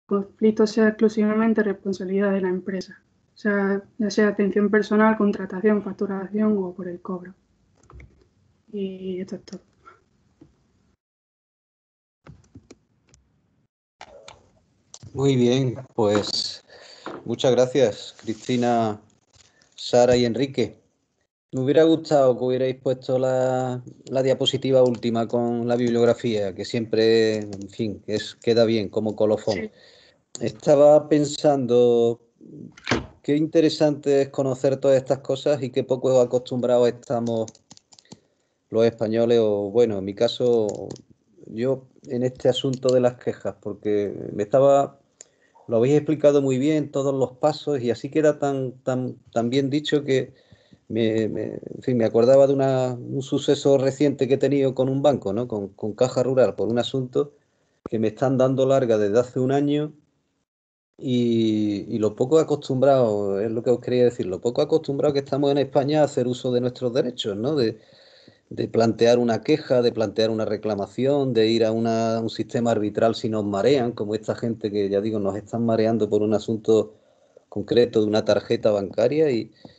conflicto sea exclusivamente responsabilidad de la empresa, o sea, ya sea atención personal, contratación, facturación o por el cobro. Y esto es todo. Muy bien, pues muchas gracias, Cristina, Sara y Enrique. Me hubiera gustado que hubierais puesto la diapositiva última con la bibliografía, que siempre, en fin, queda bien como colofón. Sí. Estaba pensando qué interesante es conocer todas estas cosas y qué poco acostumbrados estamos los españoles, o bueno, en mi caso, yo en este asunto de las quejas, porque lo habéis explicado muy bien, todos los pasos, y así queda tan bien dicho que en fin, me acordaba de un suceso reciente que he tenido con un banco, ¿no? Con Caja Rural, por un asunto que me están dando larga desde hace un año y lo poco acostumbrado, es lo que os quería decir, lo poco acostumbrado que estamos en España a hacer uso de nuestros derechos, ¿no? De plantear una queja, de plantear una reclamación, de ir a un sistema arbitral si nos marean, como esta gente que, ya digo, nos están mareando por un asunto concreto de una tarjeta bancaria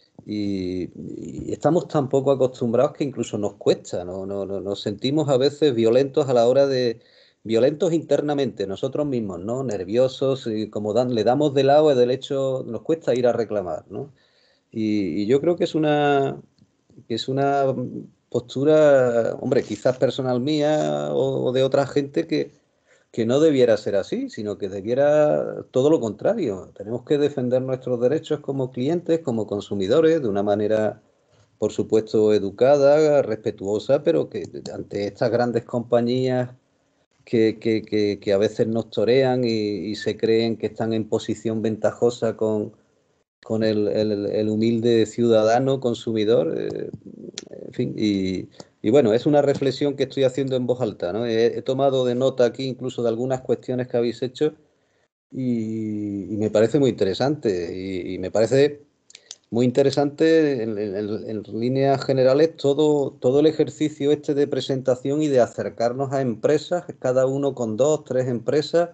y estamos tan poco acostumbrados que incluso nos cuesta, nos sentimos a veces violentos a la hora violentos internamente, nosotros mismos, ¿no? Nerviosos, y como le damos de lado del hecho, nos cuesta ir a reclamar, ¿no? Y yo creo que es una postura, hombre, quizás personal mía o de otra gente que no debiera ser así, sino que debiera todo lo contrario. Tenemos que defender nuestros derechos como clientes, como consumidores, de una manera, por supuesto, educada, respetuosa, pero que ante estas grandes compañías que a veces nos torean y se creen que están en posición ventajosa con el humilde ciudadano consumidor, en fin, y bueno, es una reflexión que estoy haciendo en voz alta, ¿no? He tomado de nota aquí incluso de algunas cuestiones que habéis hecho y me parece muy interesante y me parece muy interesante en líneas generales todo el ejercicio este de presentación y de acercarnos a empresas, cada uno con 2, 3 empresas,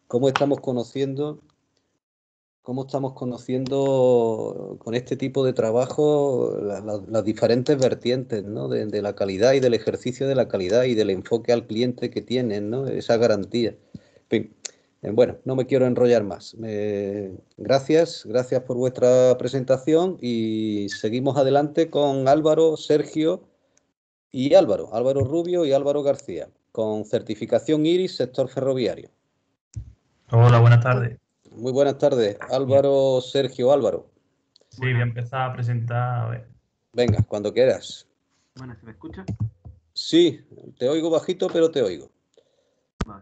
cómo estamos conociendo con este tipo de trabajo las diferentes vertientes, ¿no? de la calidad y del ejercicio de la calidad y del enfoque al cliente que tienen, ¿no? Esa garantía. En fin, bueno, no me quiero enrollar más. Gracias por vuestra presentación y seguimos adelante con Álvaro, Sergio y Álvaro Rubio y Álvaro García, con certificación IRIS, sector ferroviario. Hola, buenas tardes. Muy buenas tardes, Álvaro, Sergio, Álvaro. Sí, voy a empezar a presentar, a ver. Venga, cuando quieras. Bueno, ¿se me escucha? Sí, te oigo bajito, pero te oigo. Vale.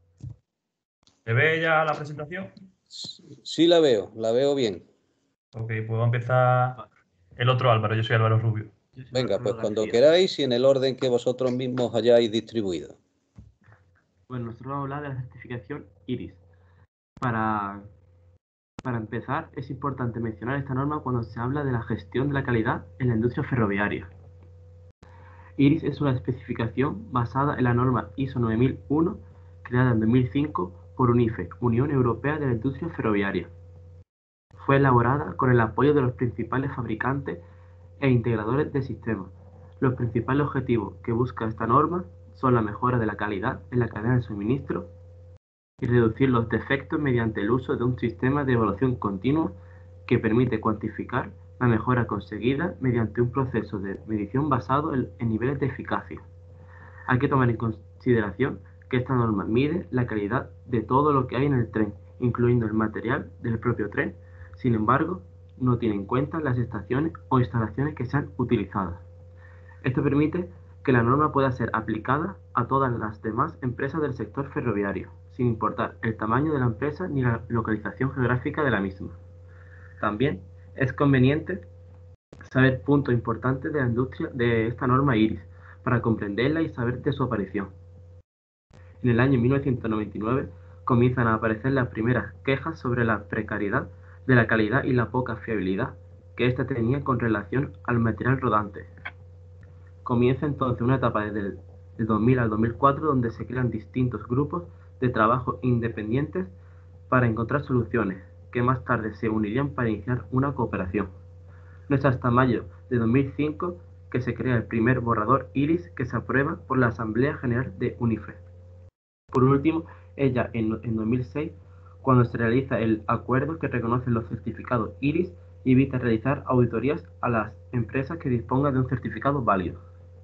¿Se ve ya la presentación? Sí la veo bien. Ok, puedo empezar el otro Álvaro, yo soy Álvaro Rubio. Venga, pues cuando queráis y en el orden que vosotros mismos hayáis distribuido. Bueno, nosotros vamos a hablar de la certificación IRIS. Para empezar, es importante mencionar esta norma cuando se habla de la gestión de la calidad en la industria ferroviaria. IRIS es una especificación basada en la norma ISO 9001, creada en 2005 por UNIFE, Unión Europea de la Industria Ferroviaria. Fue elaborada con el apoyo de los principales fabricantes e integradores de sistemas. Los principales objetivos que busca esta norma son la mejora de la calidad en la cadena de suministro y reducir los defectos mediante el uso de un sistema de evaluación continua que permite cuantificar la mejora conseguida mediante un proceso de medición basado en niveles de eficacia. Hay que tomar en consideración que esta norma mide la calidad de todo lo que hay en el tren, incluyendo el material del propio tren. Sin embargo, no tiene en cuenta las estaciones o instalaciones que sean utilizadas. Esto permite que la norma pueda ser aplicada a todas las demás empresas del sector ferroviario, sin importar el tamaño de la empresa ni la localización geográfica de la misma. También es conveniente saber puntos importantes de la industria de esta norma IRIS para comprenderla y saber de su aparición. En el año 1999 comienzan a aparecer las primeras quejas sobre la precariedad de la calidad y la poca fiabilidad que ésta tenía con relación al material rodante. Comienza entonces una etapa desde el 2000 al 2004 donde se crean distintos grupos de trabajo independientes para encontrar soluciones que más tarde se unirían para iniciar una cooperación. No es hasta mayo de 2005 que se crea el primer borrador IRIS que se aprueba por la Asamblea General de UNIFE. Por último, ella en 2006, cuando se realiza el acuerdo que reconoce los certificados IRIS y evita realizar auditorías a las empresas que dispongan de un certificado válido.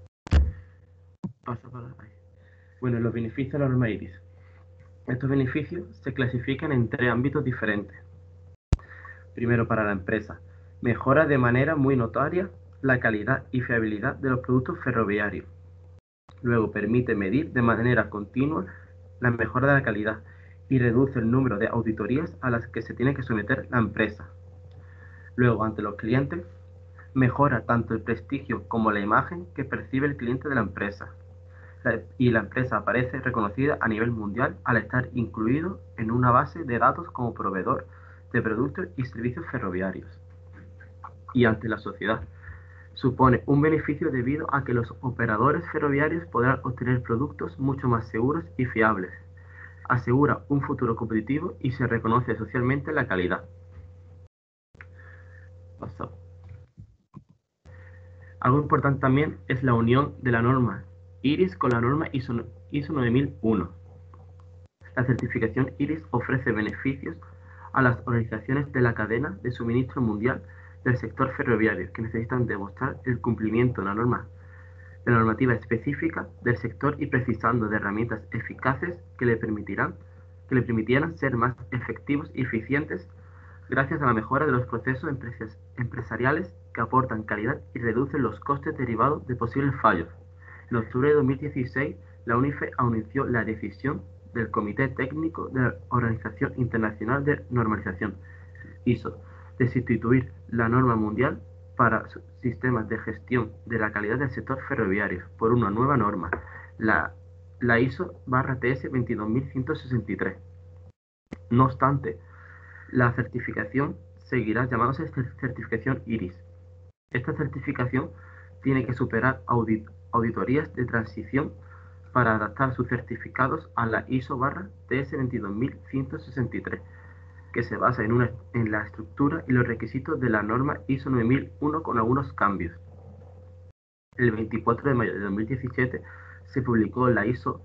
Bueno, los beneficios de la norma IRIS. Estos beneficios se clasifican en 3 ámbitos diferentes. Primero, para la empresa, mejora de manera muy notoria la calidad y fiabilidad de los productos ferroviarios. Luego, permite medir de manera continua la mejora de la calidad y reduce el número de auditorías a las que se tiene que someter la empresa. Luego, ante los clientes, mejora tanto el prestigio como la imagen que percibe el cliente de la empresa. Y la empresa aparece reconocida a nivel mundial al estar incluido en una base de datos como proveedor de productos y servicios ferroviarios. Y ante la sociedad, supone un beneficio debido a que los operadores ferroviarios podrán obtener productos mucho más seguros y fiables. Asegura un futuro competitivo y se reconoce socialmente la calidad. Algo importante también es la unión de la norma IRIS con la norma ISO 9001. La certificación IRIS ofrece beneficios a las organizaciones de la cadena de suministro mundial del sector ferroviario que necesitan demostrar el cumplimiento de la normativa específica del sector y precisando de herramientas eficaces que le permitieran ser más efectivos y eficientes gracias a la mejora de los procesos empresariales que aportan calidad y reducen los costes derivados de posibles fallos. En octubre de 2016, la UNIFE anunció la decisión del Comité Técnico de la Organización Internacional de Normalización, ISO, de sustituir la norma mundial para sistemas de gestión de la calidad del sector ferroviario por una nueva norma, la ISO/TS 22163. No obstante, la certificación seguirá llamándose certificación IRIS. Esta certificación tiene que superar auditorías de transición para adaptar sus certificados a la ISO/TS 22163, que se basa en la estructura y los requisitos de la norma ISO 9001 con algunos cambios. El 24 de mayo de 2017 se publicó la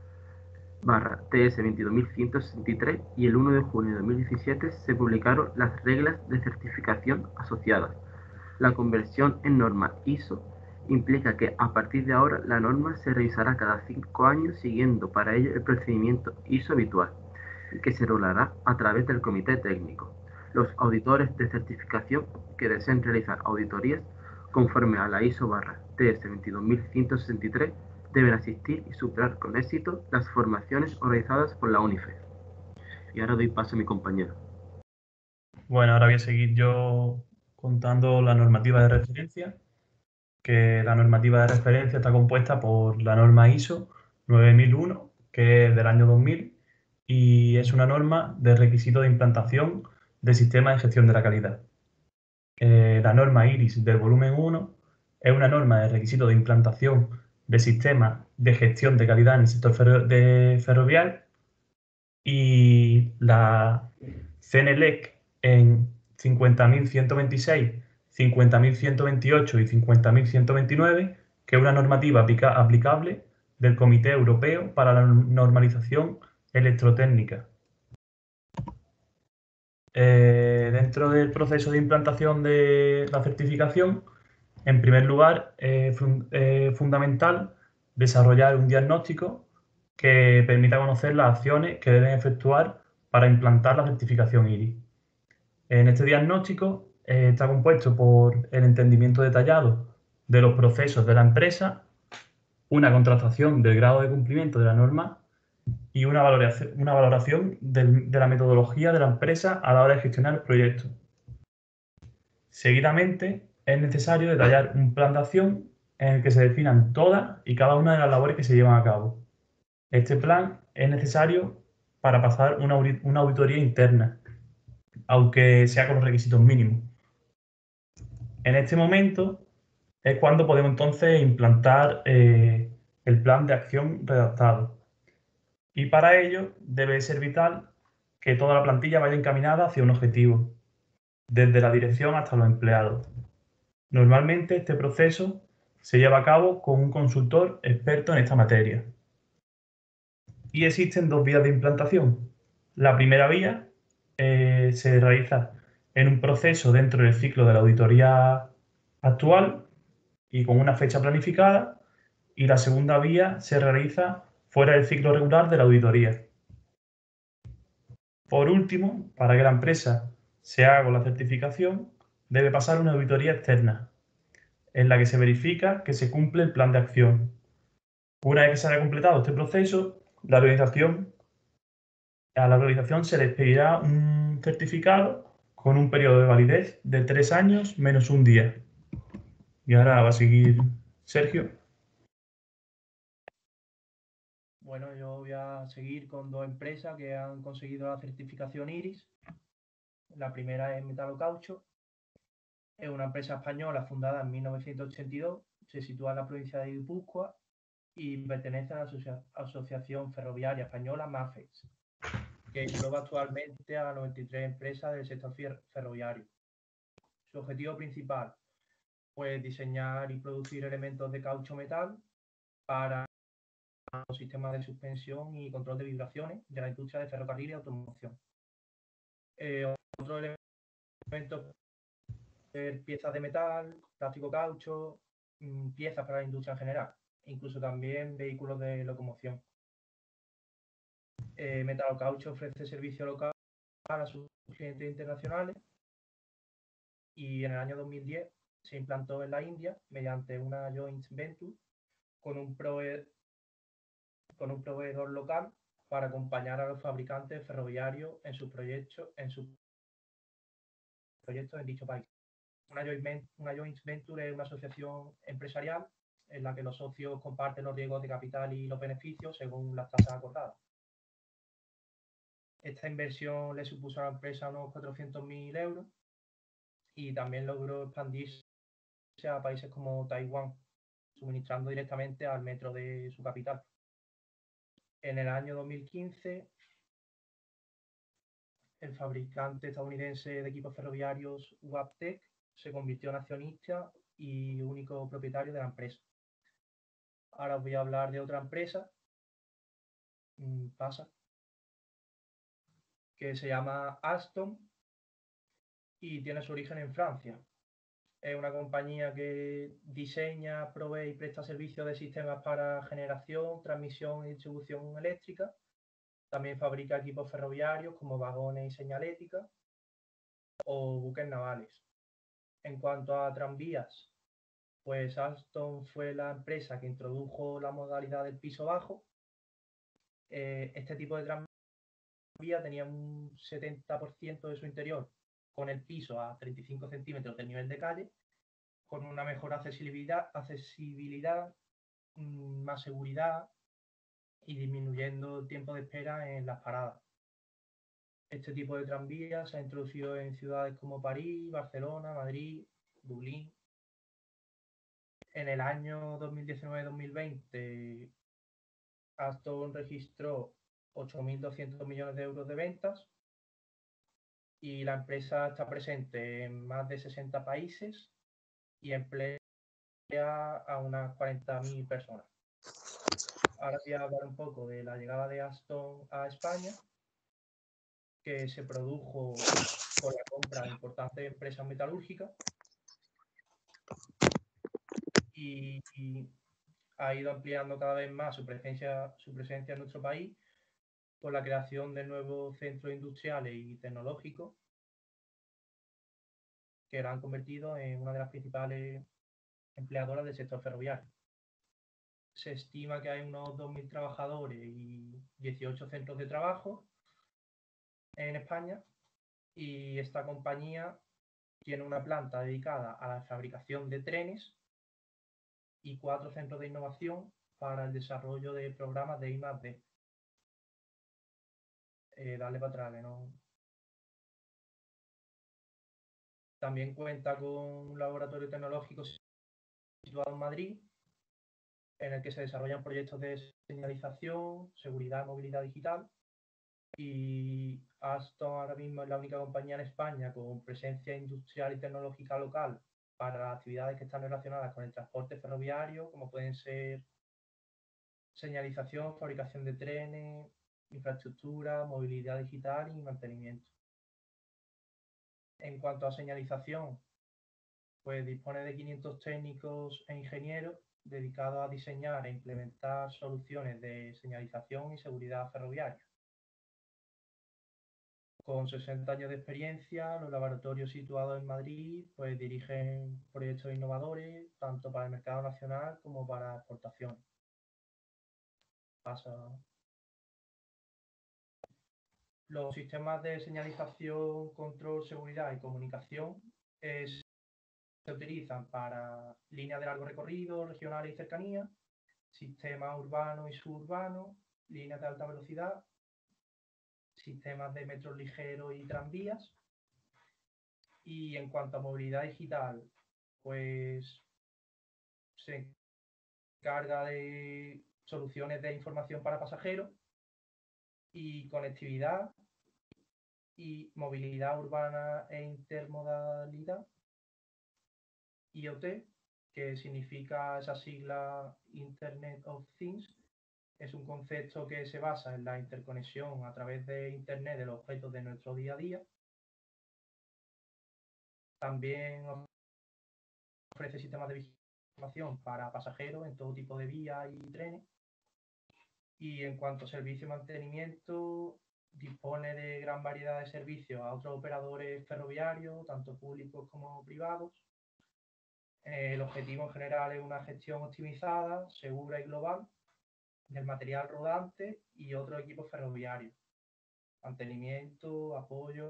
ISO/TS 22163 y el 1 de junio de 2017 se publicaron las reglas de certificación asociadas. La conversión en norma ISO implica que a partir de ahora la norma se revisará cada 5 años siguiendo para ello el procedimiento ISO habitual, que se regulará a través del comité técnico. Los auditores de certificación que deseen realizar auditorías conforme a la ISO/TS 22163 deben asistir y superar con éxito las formaciones organizadas por la UNIFE. Y ahora doy paso a mi compañero. Bueno, ahora voy a seguir yo contando la normativa de referencia, que la normativa de referencia está compuesta por la norma ISO 9001, que es del año 2000, y es una norma de requisito de implantación del sistema de gestión de la calidad. La norma IRIS del volumen 1 es una norma de requisito de implantación de sistemas de gestión de calidad en el sector ferroviario, y la CNLEC en 50.126, 50.128 y 50.129, que es una normativa aplicable del Comité Europeo para la Normalización Electrotécnica. Dentro del proceso de implantación de la certificación, en primer lugar, es fundamental desarrollar un diagnóstico que permita conocer las acciones que deben efectuar para implantar la certificación IRIS. En este diagnóstico está compuesto por el entendimiento detallado de los procesos de la empresa, una contrastación del grado de cumplimiento de la norma y una valoración de la metodología de la empresa a la hora de gestionar el proyecto. Seguidamente, es necesario detallar un plan de acción en el que se definan todas y cada una de las labores que se llevan a cabo. Este plan es necesario para pasar una auditoría interna, aunque sea con los requisitos mínimos. En este momento es cuando podemos entonces implantar el plan de acción redactado. Y para ello debe ser vital que toda la plantilla vaya encaminada hacia un objetivo, desde la dirección hasta los empleados. Normalmente este proceso se lleva a cabo con un consultor experto en esta materia. Y existen dos vías de implantación. La primera vía se realiza en un proceso dentro del ciclo de la auditoría actual y con una fecha planificada, y la segunda vía se realiza fuera del ciclo regular de la auditoría. Por último, para que la empresa se haga con la certificación, debe pasar una auditoría externa, en la que se verifica que se cumple el plan de acción. Una vez que se haya completado este proceso, a la organización se le expedirá un certificado con un periodo de validez de 3 años menos un día. Y ahora va a seguir Sergio. Bueno, yo voy a seguir con dos empresas que han conseguido la certificación IRIS. La primera es Metalocaucho. Es una empresa española fundada en 1982, se sitúa en la provincia de Guipúzcoa y pertenece a la Asociación Ferroviaria Española MAFEX, que engloba actualmente a 93 empresas del sector ferroviario. Su objetivo principal, pues diseñar y producir elementos de caucho metal para los sistemas de suspensión y control de vibraciones de la industria de ferrocarril y automoción. Otros elementos, piezas de metal, plástico caucho, piezas para la industria en general, incluso también vehículos de locomoción. Metalocaucho ofrece servicio local a sus clientes internacionales y en el año 2010 se implantó en la India mediante una joint venture con un proveedor local para acompañar a los fabricantes ferroviarios en sus proyectos en dicho país. Una joint venture es una asociación empresarial en la que los socios comparten los riesgos de capital y los beneficios según las tasas acordadas. Esta inversión le supuso a la empresa unos 400.000 euros y también logró expandirse a países como Taiwán, suministrando directamente al metro de su capital. En el año 2015, el fabricante estadounidense de equipos ferroviarios Wabtec se convirtió en accionista y único propietario de la empresa. Ahora os voy a hablar de otra empresa, que se llama Alstom y tiene su origen en Francia. Es una compañía que diseña, provee y presta servicios de sistemas para generación, transmisión y distribución eléctrica. También fabrica equipos ferroviarios como vagones y señalética o buques navales. En cuanto a tranvías, pues Alstom fue la empresa que introdujo la modalidad del piso bajo. Este tipo de tranvía tenía un 70% de su interior con el piso a 35 centímetros del nivel de calle, con una mejor accesibilidad, más seguridad y disminuyendo el tiempo de espera en las paradas. Este tipo de tranvía se ha introducido en ciudades como París, Barcelona, Madrid, Dublín. En el año 2019-2020, Alstom registró 8.200 millones de euros de ventas y la empresa está presente en más de 60 países y emplea a unas 40.000 personas. Ahora voy a hablar un poco de la llegada de Alstom a España, que se produjo con la compra de importantes empresas metalúrgicas y ha ido ampliando cada vez más su presencia en nuestro país con la creación de nuevos centros industriales y tecnológicos que la han convertido en una de las principales empleadoras del sector ferroviario. Se estima que hay unos 2.000 trabajadores y 18 centros de trabajo en España, y esta compañía tiene una planta dedicada a la fabricación de trenes y 4 centros de innovación para el desarrollo de programas de I+D. Dale para atrás, que no. También cuenta con un laboratorio tecnológico situado en Madrid, en el que se desarrollan proyectos de señalización, seguridad y movilidad digital. Y Alstom ahora mismo es la única compañía en España con presencia industrial y tecnológica local para las actividades que están relacionadas con el transporte ferroviario, como pueden ser señalización, fabricación de trenes, infraestructura, movilidad digital y mantenimiento. En cuanto a señalización, pues dispone de 500 técnicos e ingenieros dedicados a diseñar e implementar soluciones de señalización y seguridad ferroviaria. Con 60 años de experiencia, los laboratorios situados en Madrid pues dirigen proyectos innovadores tanto para el mercado nacional como para exportación. Los sistemas de señalización, control, seguridad y comunicación se utilizan para líneas de largo recorrido, regionales y cercanías, sistemas urbanos y suburbanos, líneas de alta velocidad, sistemas de metros ligeros y tranvías. Y en cuanto a movilidad digital, pues se encarga de soluciones de información para pasajeros y conectividad y movilidad urbana e intermodalidad. IoT, que significa esa sigla Internet of Things, es un concepto que se basa en la interconexión a través de Internet de los objetos de nuestro día a día. También ofrece sistemas de información para pasajeros en todo tipo de vías y trenes. Y en cuanto a servicio y mantenimiento, dispone de gran variedad de servicios a otros operadores ferroviarios, tanto públicos como privados. El objetivo en general es una gestión optimizada, segura y global del material rodante y otros equipos ferroviarios. Mantenimiento, apoyo,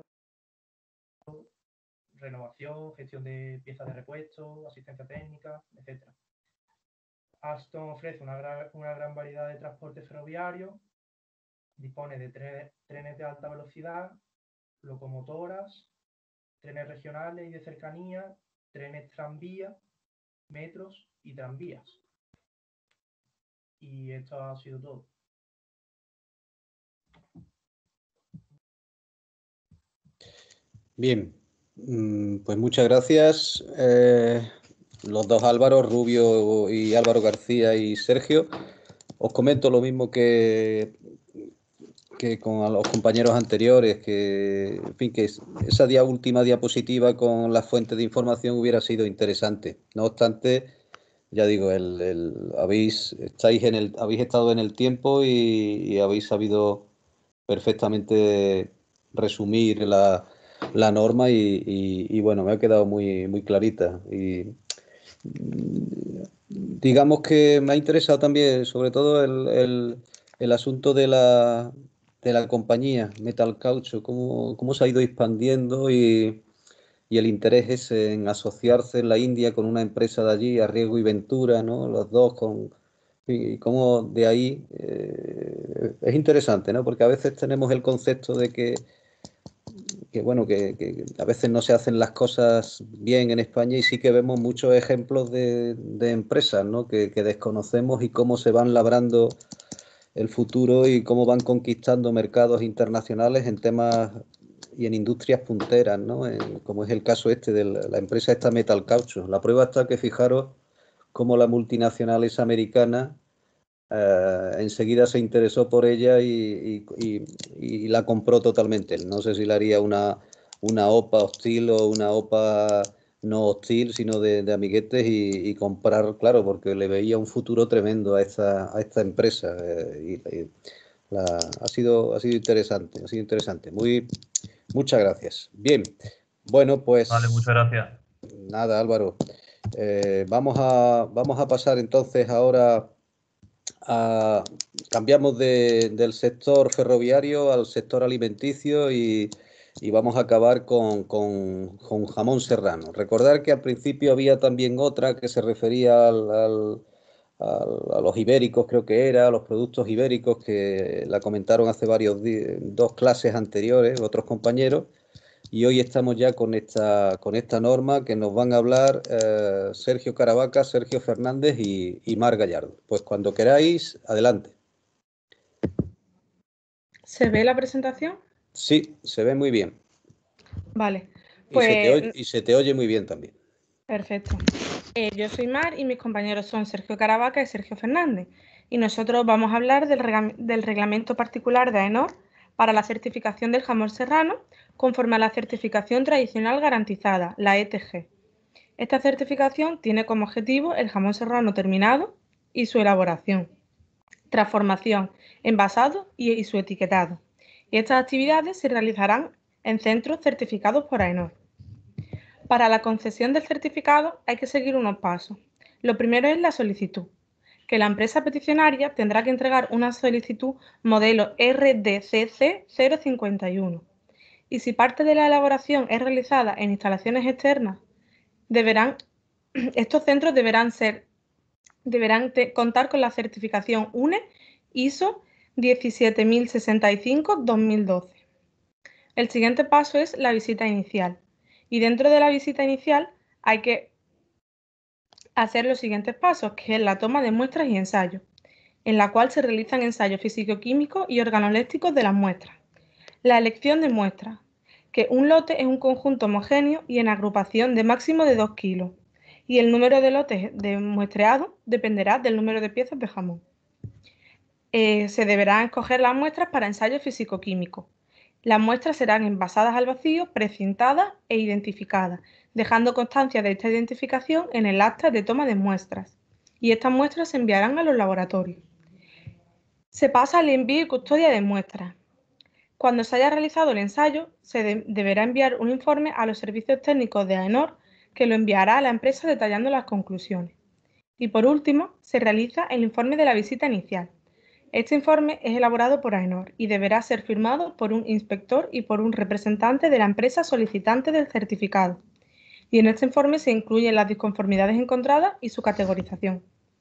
renovación, gestión de piezas de repuesto, asistencia técnica, etc. Alstom ofrece una gran variedad de transporte ferroviario, dispone de trenes de alta velocidad, locomotoras, trenes regionales y de cercanía, trenes tranvía, metros y tranvías. Y esto ha sido todo. Bien, pues muchas gracias. Los dos Álvaros, Rubio y Álvaro García y Sergio. Os comento lo mismo que con los compañeros anteriores, que, en fin, que esa última diapositiva con las fuentes de información hubiera sido interesante. No obstante, ya digo, habéis estado en el tiempo y habéis sabido perfectamente resumir la norma y bueno, me ha quedado muy clarita. Y digamos que me ha interesado también, sobre todo, el asunto de la compañía Metal Caucho, cómo se ha ido expandiendo y el interés ese en asociarse en la India con una empresa de allí, a riesgo y ventura, ¿no? Los dos y cómo de ahí es interesante, ¿no? Porque a veces tenemos el concepto de que bueno, que a veces no se hacen las cosas bien en España y sí que vemos muchos ejemplos de empresas, ¿no? que desconocemos y cómo se van labrando el futuro y cómo van conquistando mercados internacionales en temas y en industrias punteras, ¿no? Como es el caso de la empresa esta Metal Caucho. La prueba está que fijaros cómo la multinacional es americana. Enseguida se interesó por ella y la compró totalmente. No sé si le haría una OPA hostil o una OPA no hostil, sino de amiguetes y comprar, claro, porque le veía un futuro tremendo a esta empresa. Ha sido interesante, ha sido interesante. Muchas gracias. Bien, bueno, pues Vale, muchas gracias. nada, Álvaro. Vamos a pasar entonces ahora. Cambiamos del sector ferroviario al sector alimenticio y vamos a acabar con jamón serrano. Recordar que al principio había también otra que se refería a los ibéricos, creo que era, a los productos ibéricos, que la comentaron hace dos clases anteriores, otros compañeros. Y hoy estamos ya con esta norma que nos van a hablar Sergio Caravaca, Sergio Fernández y Mar Gallardo. Pues cuando queráis, adelante. ¿Se ve la presentación? Sí, se ve muy bien. Vale, Y pues se te oye muy bien también. perfecto. Yo soy Mar y mis compañeros son Sergio Caravaca y Sergio Fernández. Y nosotros vamos a hablar del reglamento particular de AENOR para la certificación del jamón serrano conforme a la certificación tradicional garantizada, la ETG. Esta certificación tiene como objetivo el jamón serrano terminado y su elaboración, transformación, envasado y su etiquetado. Y estas actividades se realizarán en centros certificados por AENOR. Para la concesión del certificado hay que seguir unos pasos. Lo primero es la solicitud, que la empresa peticionaria tendrá que entregar una solicitud modelo RDCC 051. Y si parte de la elaboración es realizada en instalaciones externas, estos centros deberán contar con la certificación UNE ISO 17065-2012. El siguiente paso es la visita inicial. Y dentro de la visita inicial hay que hacer los siguientes pasos, que es la toma de muestras y ensayos, en la cual se realizan ensayos físico-químicos y organolépticos de las muestras. La elección de muestras, que un lote es un conjunto homogéneo y en agrupación de máximo de 2 kilos, y el número de lotes de muestreado dependerá del número de piezas de jamón. Se deberán escoger las muestras para ensayos físico-químicos. Las muestras serán envasadas al vacío, precintadas e identificadas, dejando constancia de esta identificación en el acta de toma de muestras. Y estas muestras se enviarán a los laboratorios. Se pasa al envío y custodia de muestras. Cuando se haya realizado el ensayo, se deberá enviar un informe a los servicios técnicos de AENOR, que lo enviará a la empresa detallando las conclusiones. Y por último, se realiza el informe de la visita inicial. Este informe es elaborado por AENOR y deberá ser firmado por un inspector y por un representante de la empresa solicitante del certificado. Y en este informe se incluyen las disconformidades encontradas y su categorización.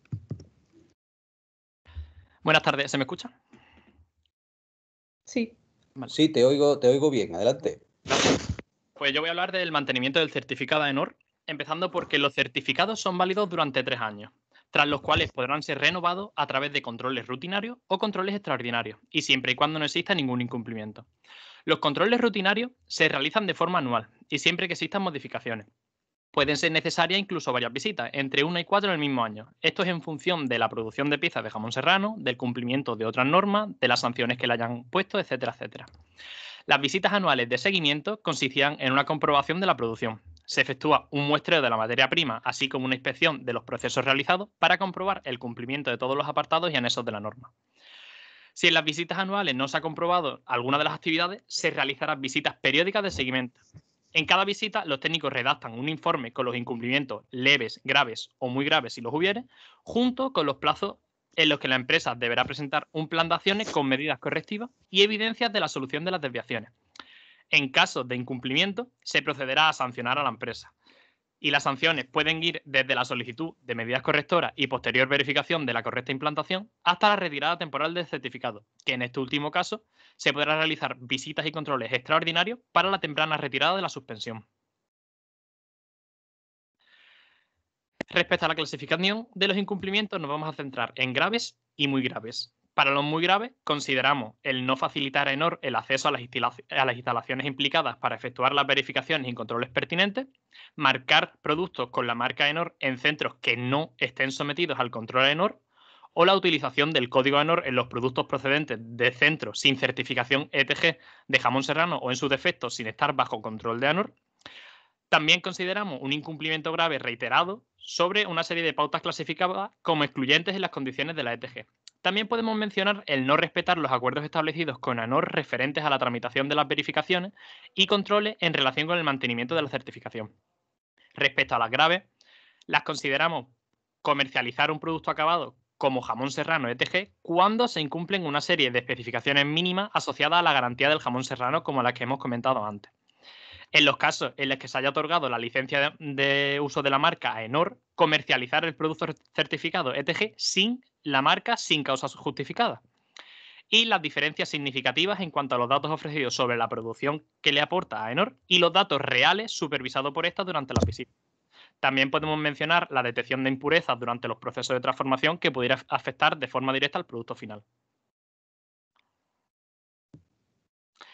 Buenas tardes, ¿se me escucha? Sí. Vale. Sí, te oigo bien. Adelante. Pues yo voy a hablar del mantenimiento del certificado AENOR, empezando porque los certificados son válidos durante 3 años, tras los cuales podrán ser renovados a través de controles rutinarios o controles extraordinarios, y siempre y cuando no exista ningún incumplimiento. Los controles rutinarios se realizan de forma anual y siempre que existan modificaciones. Pueden ser necesarias incluso varias visitas, entre 1 y 4 en el mismo año. Esto es en función de la producción de piezas de jamón serrano, del cumplimiento de otras normas, de las sanciones que le hayan puesto, etcétera, etcétera. Las visitas anuales de seguimiento consistían en una comprobación de la producción. Se efectúa un muestreo de la materia prima, así como una inspección de los procesos realizados para comprobar el cumplimiento de todos los apartados y anexos de la norma. Si en las visitas anuales no se ha comprobado alguna de las actividades, se realizarán visitas periódicas de seguimiento. En cada visita, los técnicos redactan un informe con los incumplimientos leves, graves o muy graves si los hubiere, junto con los plazos en los que la empresa deberá presentar un plan de acciones con medidas correctivas y evidencias de la solución de las desviaciones. En caso de incumplimiento, se procederá a sancionar a la empresa. Y las sanciones pueden ir desde la solicitud de medidas correctoras y posterior verificación de la correcta implantación hasta la retirada temporal del certificado, que en este último caso se podrá realizar visitas y controles extraordinarios para la temprana retirada de la suspensión. Respecto a la clasificación de los incumplimientos, nos vamos a centrar en graves y muy graves. Para los muy graves, consideramos el no facilitar a AENOR el acceso a las instalaciones implicadas para efectuar las verificaciones y controles pertinentes, marcar productos con la marca AENOR en centros que no estén sometidos al control AENOR, o la utilización del código AENOR en los productos procedentes de centros sin certificación ETG de jamón serrano o en su defecto sin estar bajo control de AENOR. También consideramos un incumplimiento grave reiterado sobre una serie de pautas clasificadas como excluyentes en las condiciones de la ETG. También podemos mencionar el no respetar los acuerdos establecidos con AENOR referentes a la tramitación de las verificaciones y controles en relación con el mantenimiento de la certificación. Respecto a las graves, las consideramos comercializar un producto acabado como jamón serrano ETG cuando se incumplen una serie de especificaciones mínimas asociadas a la garantía del jamón serrano como las que hemos comentado antes. En los casos en los que se haya otorgado la licencia de uso de la marca AENOR, comercializar el producto certificado ETG sin la marca sin causa justificada. Y las diferencias significativas en cuanto a los datos ofrecidos sobre la producción que le aporta AENOR y los datos reales supervisados por esta durante las visitas. También podemos mencionar la detección de impurezas durante los procesos de transformación que pudiera afectar de forma directa al producto final.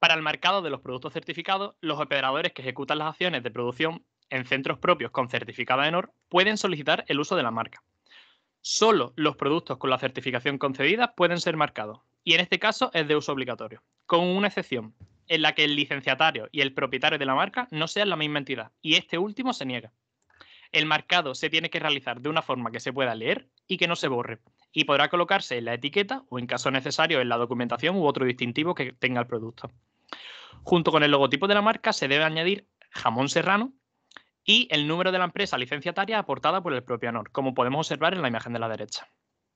Para el marcado de los productos certificados, los operadores que ejecutan las acciones de producción en centros propios con certificado AENOR pueden solicitar el uso de la marca. Solo los productos con la certificación concedida pueden ser marcados, y en este caso es de uso obligatorio, con una excepción, en la que el licenciatario y el propietario de la marca no sean la misma entidad, y este último se niega. El marcado se tiene que realizar de una forma que se pueda leer y que no se borre, y podrá colocarse en la etiqueta o, en caso necesario, en la documentación u otro distintivo que tenga el producto. Junto con el logotipo de la marca se debe añadir jamón serrano y el número de la empresa licenciataria aportada por el propio AENOR, como podemos observar en la imagen de la derecha.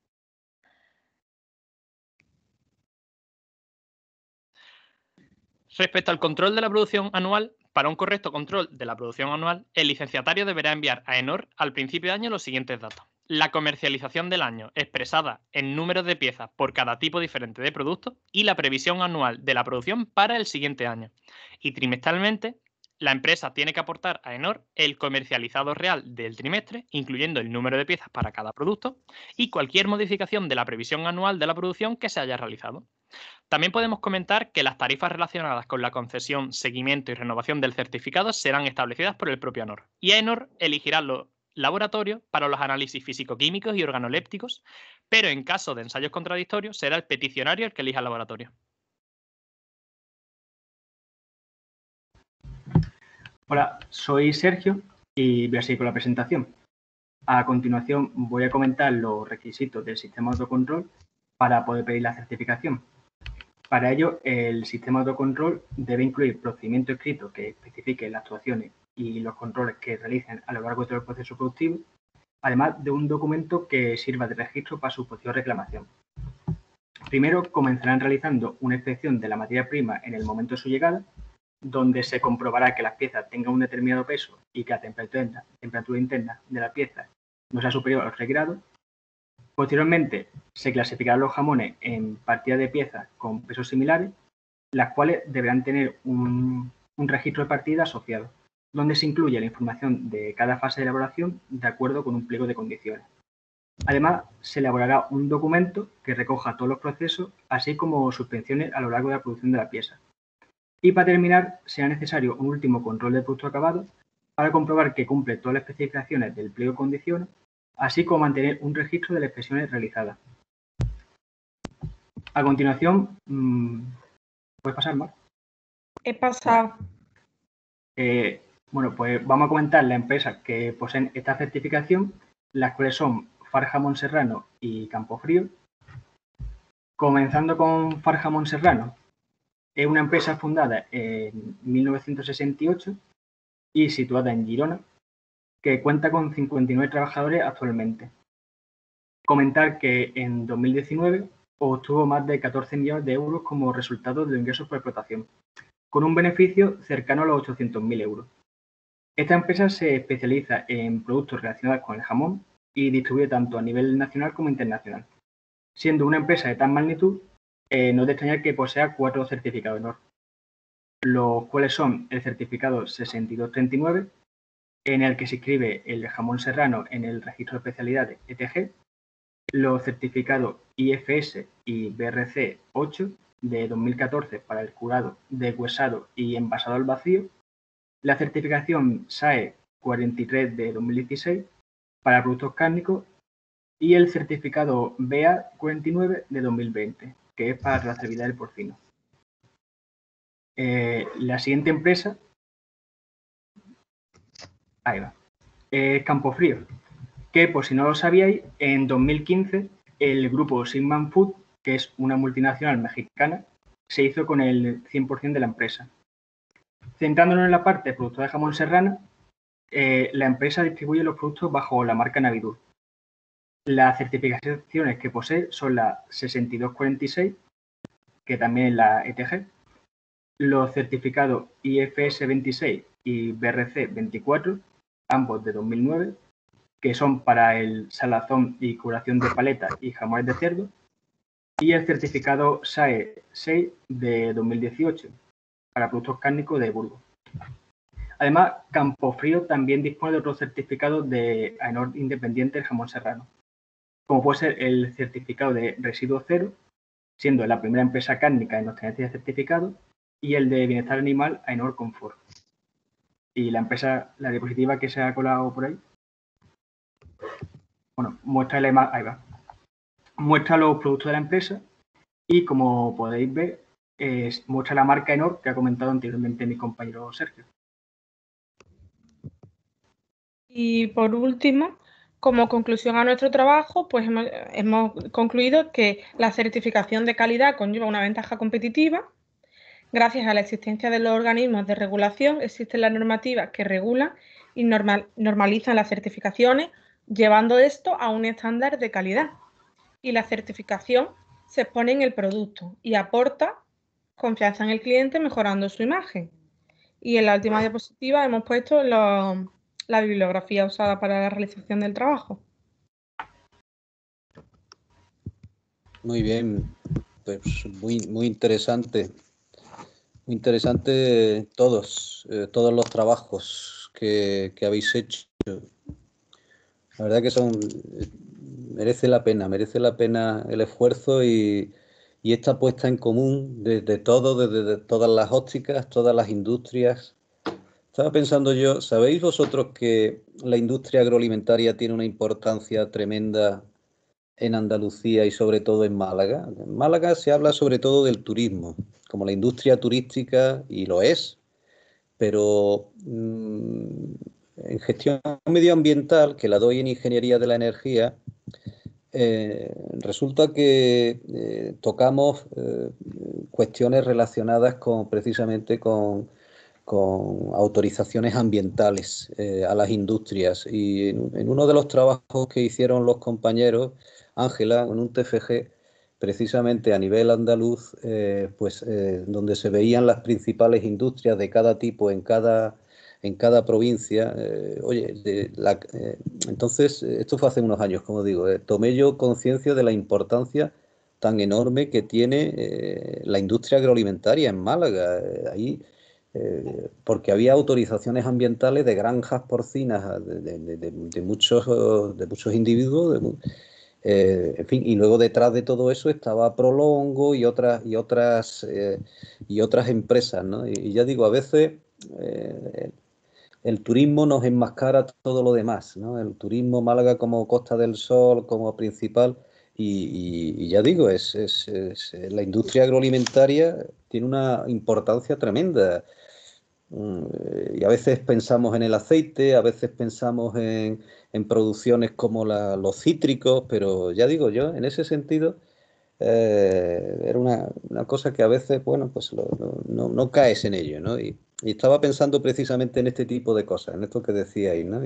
Respecto al control de la producción anual, para un correcto control de la producción anual, el licenciatario deberá enviar a AENOR al principio de año los siguientes datos: la comercialización del año expresada en números de piezas por cada tipo diferente de producto y la previsión anual de la producción para el siguiente año. Y trimestralmente, la empresa tiene que aportar a AENOR el comercializado real del trimestre, incluyendo el número de piezas para cada producto y cualquier modificación de la previsión anual de la producción que se haya realizado. También podemos comentar que las tarifas relacionadas con la concesión, seguimiento y renovación del certificado serán establecidas por el propio AENOR. Y AENOR elegirá los laboratorios para los análisis físico-químicos y organolépticos, pero en caso de ensayos contradictorios será el peticionario el que elija el laboratorio. Hola, soy Sergio y voy a seguir con la presentación. A continuación voy a comentar los requisitos del sistema de autocontrol para poder pedir la certificación. Para ello, el sistema de autocontrol debe incluir procedimientos escritos que especifiquen las actuaciones y los controles que realicen a lo largo de todo el proceso productivo, además de un documento que sirva de registro para su posterior reclamación. Primero, comenzarán realizando una inspección de la materia prima en el momento de su llegada, donde se comprobará que las piezas tengan un determinado peso y que la temperatura interna de la pieza no sea superior a los 3 grados. Posteriormente, se clasificarán los jamones en partidas de piezas con pesos similares, las cuales deberán tener un registro de partida asociado, donde se incluye la información de cada fase de elaboración de acuerdo con un pliego de condiciones. Además, se elaborará un documento que recoja todos los procesos, así como suspensiones a lo largo de la producción de la pieza. Y para terminar, será necesario un último control del producto acabado para comprobar que cumple todas las especificaciones del pliego de condiciones, así como mantener un registro de las expresiones realizadas. A continuación, ¿puedes pasar, Mar? He pasado. Bueno, pues vamos a comentar las empresas que poseen esta certificación, las cuales son Far Jamón Serrano y Campofrío. Comenzando con Far Jamón Serrano, es una empresa fundada en 1968 y situada en Girona, que cuenta con 59 trabajadores actualmente. Comentar que en 2019 obtuvo más de 14 millones de euros como resultado de los ingresos por explotación, con un beneficio cercano a los 800.000 euros. Esta empresa se especializa en productos relacionados con el jamón y distribuye tanto a nivel nacional como internacional. Siendo una empresa de tal magnitud, no es de extrañar que posea 4 certificados AENOR, los cuales son el certificado 6239, en el que se inscribe el jamón serrano en el registro de especialidades ETG, los certificados IFS y BRC 8 de 2014 para el curado, deshuesado y envasado al vacío, la certificación SAE 43 de 2016 para productos cárnicos y el certificado BA 49 de 2020, que es para trazabilidad del porcino. La siguiente empresa, ahí va, es Campofrío, que por si no lo sabíais, en 2015 el grupo Sigman Food, que es una multinacional mexicana, se hizo con el 100% de la empresa. Centrándonos en la parte de productos de jamón serrano, la empresa distribuye los productos bajo la marca Navidur. Las certificaciones que posee son la 6246, que también es la ETG, los certificados IFS 26 y BRC 24, ambos de 2009, que son para el salazón y curación de paletas y jamones de cerdo, y el certificado SAE 6 de 2018, para productos cárnicos de Burgos. Además, Campofrío también dispone de otros certificados de AENOR independiente del jamón serrano, como puede ser el certificado de residuo cero, siendo la primera empresa cárnica en obtener este certificado, y el de bienestar animal a Enor Confort. Y la empresa, la diapositiva que se ha colado por ahí, bueno, muestra ahí va. Muestra los productos de la empresa y, como podéis ver, muestra la marca Enor que ha comentado anteriormente mi compañero Sergio. Y por último, como conclusión a nuestro trabajo, pues hemos concluido que la certificación de calidad conlleva una ventaja competitiva. Gracias a la existencia de los organismos de regulación, existen las normativas que regulan y normalizan las certificaciones, llevando esto a un estándar de calidad. Y la certificación se expone en el producto y aporta confianza en el cliente, mejorando su imagen. Y en la última diapositiva hemos puesto la bibliografía usada para la realización del trabajo. Muy bien, pues muy interesante. Muy interesante todos los trabajos que habéis hecho. La verdad que merece la pena el esfuerzo y esta puesta en común desde todas las ópticas, todas las industrias. Estaba pensando yo, ¿sabéis vosotros que la industria agroalimentaria tiene una importancia tremenda en Andalucía y sobre todo en Málaga? En Málaga se habla sobre todo del turismo, como la industria turística, y lo es, pero en gestión medioambiental, que la doy en Ingeniería de la Energía, resulta que tocamos cuestiones relacionadas precisamente con autorizaciones ambientales a las industrias. Y en uno de los trabajos que hicieron los compañeros, Ángela, en un TFG, precisamente a nivel andaluz, donde se veían las principales industrias de cada tipo en cada provincia. Entonces, esto fue hace unos años, como digo, tomé yo conciencia de la importancia tan enorme que tiene la industria agroalimentaria en Málaga. Ahí, porque había autorizaciones ambientales de granjas porcinas de muchos individuos, en fin, y luego detrás de todo eso estaba Prolongo y otras empresas, ¿no? Y ya digo, a veces el turismo nos enmascara todo lo demás, ¿no? El turismo, Málaga como Costa del Sol, como principal, y ya digo, la industria agroalimentaria tiene una importancia tremenda. Y a veces pensamos en el aceite, a veces pensamos en producciones como los cítricos, pero ya digo yo, en ese sentido, era una cosa que a veces, bueno, pues no caes en ello, ¿no? Y estaba pensando precisamente en este tipo de cosas, en esto que decíais, ¿no?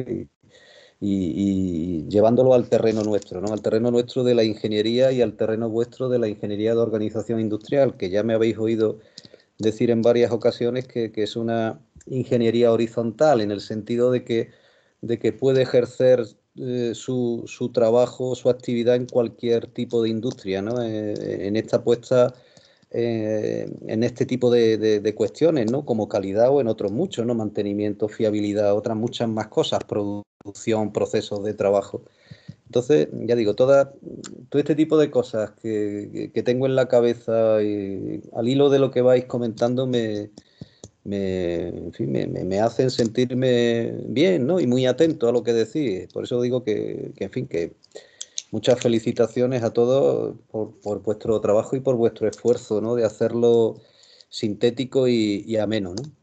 Y llevándolo al terreno nuestro, ¿no? Al terreno nuestro de la ingeniería y al terreno vuestro de la ingeniería de organización industrial, que ya me habéis oído decir en varias ocasiones que es una ingeniería horizontal, en el sentido de que puede ejercer su trabajo, su actividad en cualquier tipo de industria, ¿no? En esta puesta, en este tipo de cuestiones, ¿no? Como calidad o en otros muchos, ¿no? Mantenimiento, fiabilidad, otras muchas más cosas, producción, procesos de trabajo. Entonces, ya digo, todo este tipo de cosas que tengo en la cabeza y al hilo de lo que vais comentando en fin, me hacen sentirme bien, ¿no? Y muy atento a lo que decís. Por eso digo en fin, que muchas felicitaciones a todos por vuestro trabajo y por vuestro esfuerzo, ¿no? De hacerlo sintético y ameno, ¿no?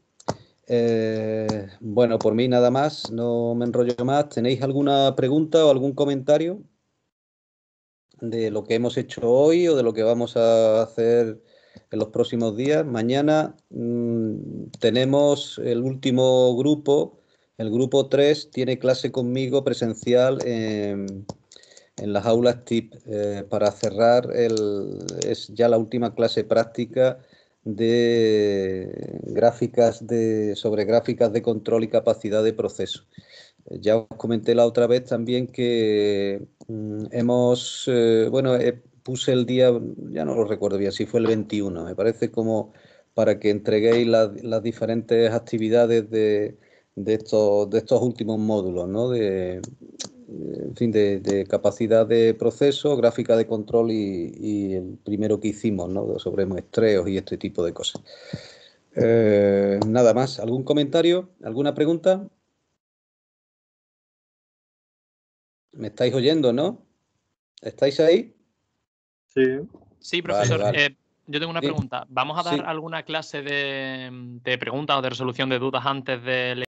Bueno, por mí nada más, no me enrollo más. ¿Tenéis alguna pregunta o algún comentario de lo que hemos hecho hoy o de lo que vamos a hacer en los próximos días? Mañana tenemos el último grupo, el grupo 3 tiene clase conmigo presencial en las aulas TIP para cerrar, es ya la última clase práctica de sobre gráficas de control y capacidad de proceso. Ya os comenté la otra vez también que puse el día, ya no lo recuerdo bien, si fue el 21, me parece, como para que entreguéis las diferentes actividades de estos últimos módulos, ¿no? En fin, de capacidad de proceso, gráfica de control y el primero que hicimos, ¿no? Sobre muestreos y este tipo de cosas. Nada más. ¿Algún comentario? ¿Alguna pregunta? ¿Me estáis oyendo, no? ¿Estáis ahí? Sí. Sí, profesor. Vale. Yo tengo una Sí. pregunta. ¿Vamos a dar Sí. alguna clase de preguntas o de resolución de dudas antes del